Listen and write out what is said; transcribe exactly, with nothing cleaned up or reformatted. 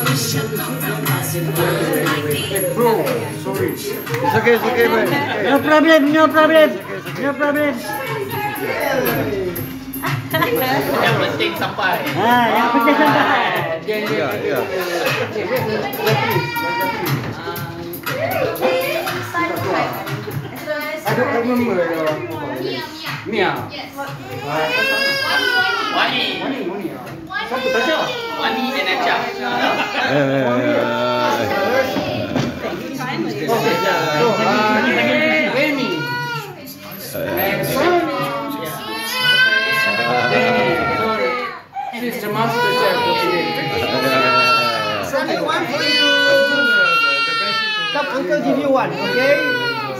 Bro, sorry. It's okay, it's okay, man. No problem, no problem. No problem. Yang penting sampai. Ah, yang penting sampai. Ya, ya. I don't remember your Mia. Wani. Wani, Wani. Siapa Tasha? Wani dan Najah. Okay, so uh, Remy and Sonny. Remy, sorry. She's the master chef for today. Sonny, one for you. Come, uncle give you one, okay?